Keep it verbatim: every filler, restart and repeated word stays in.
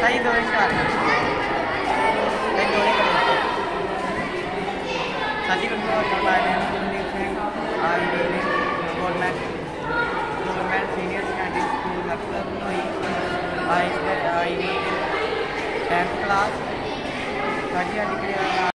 सही दो स्टार सही दो साथी को आई government government senior secondary school मतलब आई आई टेंथ क्लास साढ़ी